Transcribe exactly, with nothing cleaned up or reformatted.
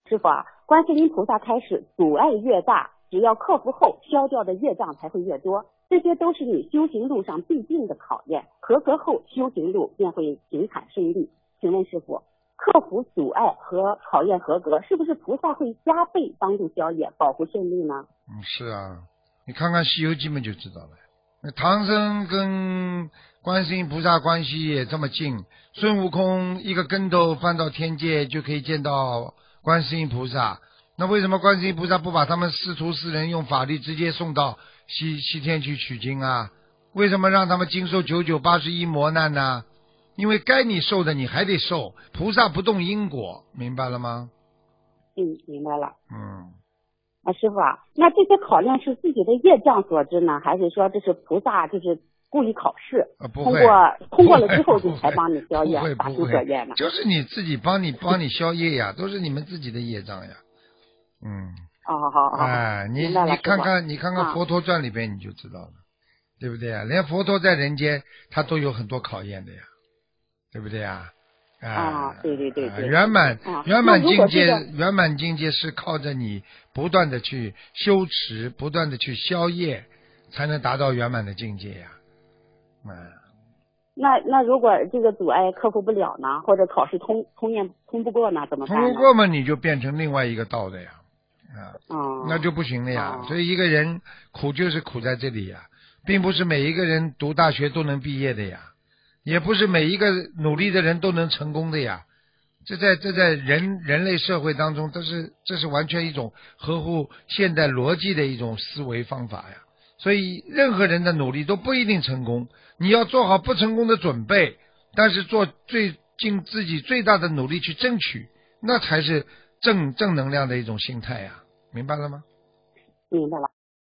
师傅啊，观世音菩萨开始，阻碍越大，只要克服后，消掉的业障才会越多。这些都是你修行路上必定的考验，合格后修行路便会平坦顺利。请问师傅，克服阻碍和考验合格，是不是菩萨会加倍帮助消业，保护顺利呢？ 嗯，是啊，你看看《西游记》嘛就知道了。那唐僧跟观世音菩萨关系也这么近，孙悟空一个跟头翻到天界就可以见到观世音菩萨。那为什么观世音菩萨不把他们师徒四人用法力直接送到西西天去取经啊？为什么让他们经受九九八十一磨难呢？因为该你受的你还得受，菩萨不动因果，明白了吗？ 嗯，明白了。 嗯， 啊，师傅啊，那这些考验是自己的业障所致呢，还是说这是菩萨就是故意考试， 啊、不会通过通过了之后不会就才帮你消业，法不会不会出所愿呢？ 就是你自己帮你帮你消业呀，都是你们自己的业障呀。嗯， 哦，好好好， 哎，你明白了你看师看你看看啊 《佛陀传》里边你就知道了，对不对啊？连佛陀在人间他都有很多考验的呀，对不对啊？啊， 啊对对对啊对圆满啊圆满那如果境界这个圆满境界是靠着你不断的去修持，不断的去消业，才能达到圆满的境界呀。啊， 那那如果这个阻碍克服不了呢，或者考试通通验通不过呢，怎么办呢？ 通不过嘛，你就变成另外一个道的呀。啊， 哦， 那就不行了呀。 哦所以一个人苦就是苦在这里呀，并不是每一个人读大学都能毕业的呀，也不是每一个努力的人都能成功的呀。这在这在人人类社会当中，这是这是完全一种合乎现代逻辑的一种思维方法呀。所以任何人的努力都不一定成功，你要做好不成功的准备，但是做最尽自己最大的努力去争取，那才是正正能量的一种心态呀，明白了吗？ 明白了。